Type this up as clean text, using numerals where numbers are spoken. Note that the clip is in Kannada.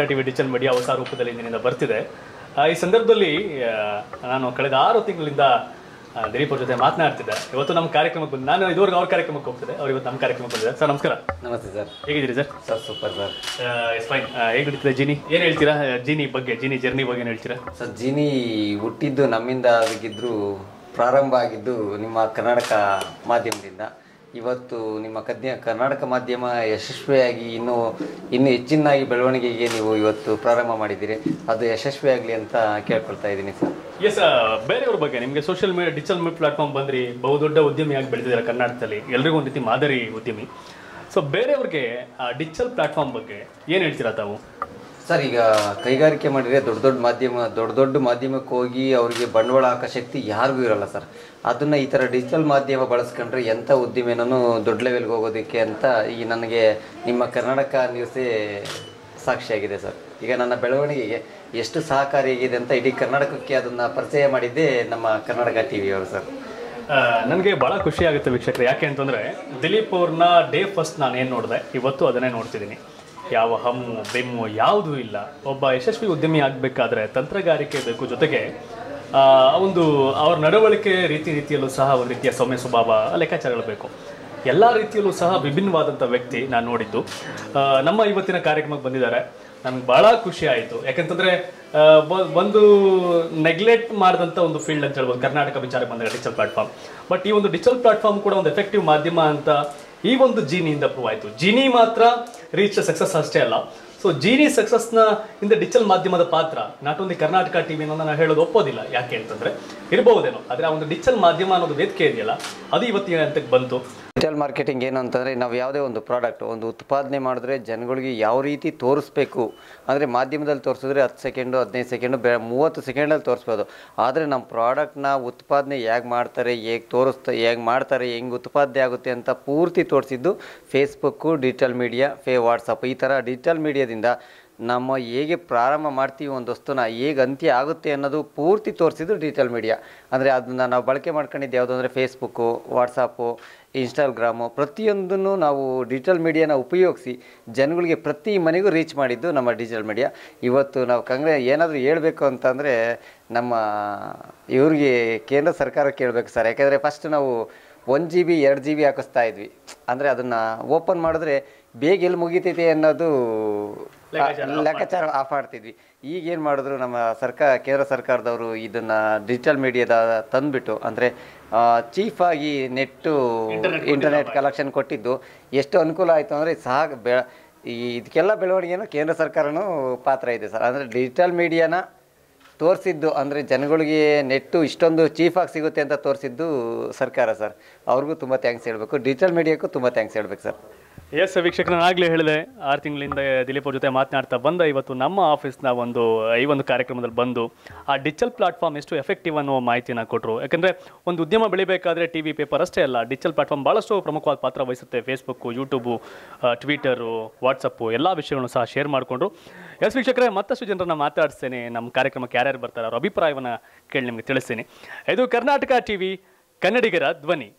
ಟಿವಿ ಡಿಜಿಟಲ್ ಮೀಡಿಯಾ ಹೊಸ ರೂಪದಲ್ಲಿ ಇಂದಿನಿಂದ ಬರ್ತಿದೆ. ಈ ಸಂದರ್ಭದಲ್ಲಿ ನಾನು ಕಳೆದ 6 ತಿಂಗಳಿಂದ ದಿಲೀಪ್ ಅವ್ರ ಜೊತೆ ಮಾತನಾಡ್ತಿದ್ದೆ. ಇವತ್ತು ನಮ್ಮ ಕಾರ್ಯಕ್ರಮಕ್ಕೆ ಬಂದು ನಾನು ಇದುವರೆಗೂ ಅವ್ರ ಕಾರ್ಯಕ್ರಮಕ್ಕೆ ಹೋಗ್ತಿದ್ದೆ, ಅವ್ರು ಇವತ್ತು ನಮ್ಮ ಕಾರ್ಯಕ್ರಮಕ್ಕೆ ಬಂದಿದ್ದಾರೆ. ಸರ್ ನಮಸ್ಕಾರ. ನಮಸ್ತೆ ಸರ್. ಹೇಗಿದ್ದೀರಿ sir? Sir super sir. Yes fine. ಹೇಗೆ ನಡೀತಿದೆ ಜೀನಿ? ಏನು ಹೇಳ್ತೀರಾ ಜೀನಿ ಬಗ್ಗೆ, ಜೀನಿ ಜರ್ನಿ ಬಗ್ಗೆ ಏನು ಹೇಳ್ತೀರಾ ಸರ್? ಜೀನಿ ಹುಟ್ಟಿದ್ದು ನಮ್ಮಿಂದ ಆಗಿದ್ರು, ಪ್ರಾರಂಭ ಆಗಿದ್ದು ನಿಮ್ಮ ಕರ್ನಾಟಕ ಮಾಧ್ಯಮದಿಂದ. ಇವತ್ತು ನಿಮ್ಮ ಕರ್ನಾಟಕ ಮಾಧ್ಯಮ ಯಶಸ್ವಿಯಾಗಿ ಇನ್ನೂ ಹೆಚ್ಚಿನಾಗಿ ಬೆಳವಣಿಗೆಗೆ ನೀವು ಇವತ್ತು ಪ್ರಾರಂಭ ಮಾಡಿದ್ದೀರಿ. ಅದು ಯಶಸ್ವಿಯಾಗಲಿ ಅಂತ ಕೇಳ್ಕೊಳ್ತಾ ಇದ್ದೀನಿ ಸರ್. ಎಸ್, ಬೇರೆಯವ್ರ ಬಗ್ಗೆ ನಿಮಗೆ ಸೋಷಿಯಲ್ ಮೀಡಿಯಾ ಡಿಜಿಟಲ್ ಪ್ಲಾಟ್ಫಾರ್ಮ್ ಬಂದ್ರಿ, ಬಹುದೊಡ್ಡ ಉದ್ಯಮಿಯಾಗಿ ಬೆಳೆದಿದ್ದಾರೆ ಕರ್ನಾಟಕದಲ್ಲಿ, ಎಲ್ರಿಗೂ ಒಂದು ರೀತಿ ಮಾದರಿ ಉದ್ಯಮಿ. ಸೊ ಬೇರೆಯವ್ರಿಗೆ ಡಿಜಿಟಲ್ ಪ್ಲಾಟ್ಫಾರ್ಮ್ ಬಗ್ಗೆ ಏನು ಹೇಳ್ತೀರಾ ತಾವು? ಸರ್, ಈಗ ಕೈಗಾರಿಕೆ ಮಾಡಿದರೆ ದೊಡ್ಡ ಮಾಧ್ಯಮಕ್ಕೆ ಹೋಗಿ ಅವರಿಗೆ ಬಂಡವಾಳ ಹಾಕೋ ಶಕ್ತಿ ಯಾರಿಗೂ ಇರಲ್ಲ ಸರ್. ಅದನ್ನು ಈ ಥರ ಡಿಜಿಟಲ್ ಮಾಧ್ಯಮ ಬಳಸ್ಕೊಂಡ್ರೆ ಎಂಥ ಉದ್ಯಮಿನೂ ದೊಡ್ಡ ಲೆವೆಲ್ಗೆ ಹೋಗೋದಕ್ಕೆ ಅಂತ ಈ ನನಗೆ ನಿಮ್ಮ ಕರ್ನಾಟಕ ನ್ಯೂಸೇ ಸಾಕ್ಷಿಯಾಗಿದೆ ಸರ್. ಈಗ ನನ್ನ ಬೆಳವಣಿಗೆಗೆ ಎಷ್ಟು ಸಹಕಾರಿಯಾಗಿದೆ ಅಂತ ಇಡೀ ಕರ್ನಾಟಕಕ್ಕೆ ಅದನ್ನು ಪರಿಚಯ ಮಾಡಿದ್ದೇ ನಮ್ಮ ಕರ್ನಾಟಕ ಟಿ ವಿಯವರು ಸರ್. ನನಗೆ ಭಾಳ ಖುಷಿ ಆಗುತ್ತೆ ವೀಕ್ಷಕರು. ಯಾಕೆ ಅಂತಂದರೆ ದಿಲೀಪ್ ಅವ್ರನ್ನ ಡೇ ಫಸ್ಟ್ ನಾನು ಏನು ನೋಡಿದೆ, ಇವತ್ತು ಅದನ್ನೇ ನೋಡ್ತಿದ್ದೀನಿ. ಯಾವ ಹಮ್ಮು ಬೆಮ್ಮು ಯಾವುದೂ ಇಲ್ಲ. ಒಬ್ಬ ಯಶಸ್ವಿ ಉದ್ಯಮಿ ಆಗಬೇಕಾದ್ರೆ ತಂತ್ರಗಾರಿಕೆ ಬೇಕು, ಜೊತೆಗೆ ಒಂದು ಅವ್ರ ನಡವಳಿಕೆ ರೀತಿಯಲ್ಲೂ ಸಹ ಒಂದು ರೀತಿಯ ಸೌಮ್ಯ ಸ್ವಭಾವ, ಲೆಕ್ಕಾಚಾರಗಳು ಬೇಕು. ಎಲ್ಲ ರೀತಿಯಲ್ಲೂ ಸಹ ವಿಭಿನ್ನವಾದಂಥ ವ್ಯಕ್ತಿ ನಾನು ನೋಡಿದ್ದು. ನಮ್ಮ ಇವತ್ತಿನ ಕಾರ್ಯಕ್ರಮಕ್ಕೆ ಬಂದಿದ್ದಾರೆ. ನನಗೆ ಭಾಳ ಖುಷಿ ಆಯಿತು. ಯಾಕಂತಂದರೆ ಒಂದು ನೆಗ್ಲೆಕ್ಟ್ ಮಾಡಿದಂಥ ಒಂದು ಫೀಲ್ಡ್ ಅಂತ ಹೇಳ್ಬೋದು ಕರ್ನಾಟಕ ವಿಚಾರಕ್ಕೆ ಬಂದಾಗ ಡಿಜಿಟಲ್ ಪ್ಲಾಟ್ಫಾರ್ಮ್. ಬಟ್ ಈ ಒಂದು ಡಿಜಿಟಲ್ ಪ್ಲಾಟ್ಫಾರ್ಮ್ ಕೂಡ ಒಂದು ಎಫೆಕ್ಟಿವ್ ಮಾಧ್ಯಮ ಅಂತ ಈ ಒಂದು ಜೀನಿಯಿಂದ ಪ್ರೂವ್ ಆಯಿತು. ಜೀನಿ ಮಾತ್ರ ರೀಚ್ ಸಕ್ಸಸ್ ಅಷ್ಟೇ ಅಲ್ಲ. ಸೊ ಜೀನಿ ಸಕ್ಸಸ್ನ ಹಿಂದೆ ಡಿಜಿಟಲ್ ಮಾಧ್ಯಮದ ಪಾತ್ರ ನಾಟ್ ಓನ್ಲಿ ಕರ್ನಾಟಕ ಟಿವಿ ಅನ್ನೋದು ನಾನು ಹೇಳೋದು ಒಪ್ಪೋದಿಲ್ಲ. ಯಾಕೆ ಅಂತಂದರೆ ಇರಬಹುದೇನೋ, ಆದರೆ ಆ ಒಂದು ಡಿಜಿಟಲ್ ಮಾಧ್ಯಮ ಅನ್ನೋದು ವೇದಿಕೆ ಇದೆಯಲ್ಲ, ಅದು ಇವತ್ತಿನ ಹಂತಕ್ಕೆ ಬಂತು. ಡಿಜಿಟಲ್ ಮಾರ್ಕೆಟಿಂಗ್ ಏನು ಅಂತಂದರೆ, ನಾವು ಯಾವುದೇ ಒಂದು ಪ್ರಾಡಕ್ಟ್ ಒಂದು ಉತ್ಪಾದನೆ ಮಾಡಿದ್ರೆ ಜನಗಳಿಗೆ ಯಾವ ರೀತಿ ತೋರಿಸ್ಬೇಕು ಅಂದರೆ ಮಾಧ್ಯಮದಲ್ಲಿ ತೋರಿಸಿದ್ರೆ 10 ಸೆಕೆಂಡು 15 ಸೆಕೆಂಡು 30 ಸೆಕೆಂಡಲ್ಲಿ ತೋರಿಸ್ಬೋದು. ಆದರೆ ನಮ್ಮ ಪ್ರಾಡಕ್ಟ್ನ ಉತ್ಪಾದನೆ ಹೇಗೆ ಮಾಡ್ತಾರೆ, ಹೇಗೆ ಮಾಡ್ತಾರೆ, ಹೆಂಗೆ ಉತ್ಪಾದನೆ ಆಗುತ್ತೆ ಅಂತ ಪೂರ್ತಿ ತೋರಿಸಿದ್ದು ಫೇಸ್ಬುಕ್ಕು, ಡಿಜಿಟಲ್ ಮೀಡಿಯಾ, ವಾಟ್ಸಪ್. ಈ ಥರ ಡಿಜಿಟಲ್ ಮೀಡಿಯಾದಿಂದ ನಮ್ಮ ಹೇಗೆ ಪ್ರಾರಂಭ ಮಾಡ್ತೀವಿ ಒಂದು ವಸ್ತುನ ಹೇಗೆ ಅಂತ್ಯ ಆಗುತ್ತೆ ಅನ್ನೋದು ಪೂರ್ತಿ ತೋರಿಸಿದ್ದು ಡಿಜಿಟಲ್ ಮೀಡಿಯಾ. ಅಂದರೆ ಅದನ್ನು ನಾವು ಬಳಕೆ ಮಾಡ್ಕೊಂಡಿದ್ದು ಯಾವುದು ಅಂದರೆ ಫೇಸ್ಬುಕ್ಕು, ವಾಟ್ಸಪ್ಪು, ಇನ್ಸ್ಟಾಗ್ರಾಮು, ಪ್ರತಿಯೊಂದನ್ನು ನಾವು ಡಿಜಿಟಲ್ ಮೀಡಿಯಾನ ಉಪಯೋಗಿಸಿ ಜನಗಳಿಗೆ ಪ್ರತಿ ಮನೆಗೂ ರೀಚ್ ಮಾಡಿದ್ದು ನಮ್ಮ ಡಿಜಿಟಲ್ ಮೀಡಿಯಾ. ಇವತ್ತು ನಾವು ಏನಾದರೂ ಹೇಳಬೇಕು ಅಂತಂದರೆ ನಮ್ಮ ಇವ್ರಿಗೆ ಕೇಂದ್ರ ಸರ್ಕಾರಕ್ಕೆ ಕೇಳಬೇಕು ಸರ್. ಯಾಕೆಂದರೆ ಫಸ್ಟ್ ನಾವು 1 GB 2 GB ಹಾಕಿಸ್ತಾ ಇದ್ವಿ. ಅಂದರೆ ಅದನ್ನು ಓಪನ್ ಮಾಡಿದ್ರೆ ಬೇಗ ಎಲ್ಲಿ ಮುಗಿತೈತೆ ಅನ್ನೋದು ಲೆಕ್ಕಾಚಾರ ಆಫ್ ಮಾಡ್ತಿದ್ವಿ. ಈಗೇನು ಮಾಡಿದ್ರು ನಮ್ಮ ಕೇಂದ್ರ ಸರ್ಕಾರದವರು ಇದನ್ನು ಡಿಜಿಟಲ್ ಮೀಡಿಯಾದ ತಂದುಬಿಟ್ಟು, ಅಂದರೆ ಚೀಫಾಗಿ ಇಂಟರ್ನೆಟ್ ಕಲೆಕ್ಷನ್ ಕೊಟ್ಟಿದ್ದು ಎಷ್ಟು ಅನುಕೂಲ ಆಯಿತು ಅಂದರೆ ಇದಕ್ಕೆಲ್ಲ ಬೆಳವಣಿಗೆನೂ ಕೇಂದ್ರ ಸರ್ಕಾರನೂ ಪಾತ್ರ ಇದೆ ಸರ್. ಅಂದರೆ ಡಿಜಿಟಲ್ ಮೀಡಿಯಾನ ತೋರಿಸಿದ್ದು ಅಂದರೆ ಜನಗಳಿಗೆ ನೆಟ್ಟು ಇಷ್ಟೊಂದು ಚೀಫಾಗಿ ಸಿಗುತ್ತೆ ಅಂತ ತೋರಿಸಿದ್ದು ಸರ್ಕಾರ ಸರ್. ಅವ್ರಿಗೂ ತುಂಬ ಥ್ಯಾಂಕ್ಸ್ ಹೇಳಬೇಕು, ಡಿಜಿಟಲ್ ಮೀಡಿಯಾಕ್ಕೂ ತುಂಬ ಥ್ಯಾಂಕ್ಸ್ ಹೇಳಬೇಕು ಸರ್. ಎಸ್ ವೀಕ್ಷಕರು, ನಾನು ಆಗಲೇ ಹೇಳಿದೆ 6 ತಿಂಗಳಿಂದ ದಿಲೀಪ್ ಅವ್ರ ಜೊತೆ ಮಾತನಾಡ್ತಾ ಬಂದ ಇವತ್ತು ನಮ್ಮ ಆಫೀಸ್ನ ಈ ಒಂದು ಕಾರ್ಯಕ್ರಮದಲ್ಲಿ ಬಂದು ಆ ಡಿಜಿಟಲ್ ಪ್ಲಾಟ್ಫಾರ್ಮ್ ಎಷ್ಟು ಎಫೆಕ್ಟಿವ್ ಅನ್ನೋ ಮಾಹಿತಿನ ಕೊಟ್ಟರು. ಯಾಕಂದರೆ ಒಂದು ಉದ್ಯಮ ಬೆಳಿಬೇಕಾದ್ರೆ ಟಿ ವಿ ಪೇಪರ್ ಅಷ್ಟೇ ಅಲ್ಲ, ಡಿಜಿಟಲ್ ಪ್ಲಾಟ್ಫಾರ್ಮ್ ಭಾಳಷ್ಟು ಪ್ರಮುಖವಾದ ಪಾತ್ರ ವಹಿಸುತ್ತೆ. ಫೇಸ್ಬುಕ್ಕು, ಯೂಟ್ಯೂಬು, ಟ್ವಿಟರು, ವಾಟ್ಸಪ್ಪು ಎಲ್ಲ ವಿಷಯಗಳನ್ನು ಸಹ ಶೇರ್ ಮಾಡಿಕೊಂಡ್ರು. ಎಸ್ ವೀಕ್ಷಕರೇ, ಮತ್ತಷ್ಟು ಜನರನ್ನು ಮಾತಾಡಿಸ್ತೇನೆ. ನಮ್ಮ ಕಾರ್ಯಕ್ರಮಕ್ಕೆ ಯಾರ್ಯಾರು ಬರ್ತಾರೆ ಅವ್ರ ಅಭಿಪ್ರಾಯವನ್ನು ಕೇಳಿ ನಿಮಗೆ ತಿಳಿಸ್ತೀನಿ. ಇದು ಕರ್ನಾಟಕ ಟಿವಿ, ಕನ್ನಡಿಗರ ಧ್ವನಿ.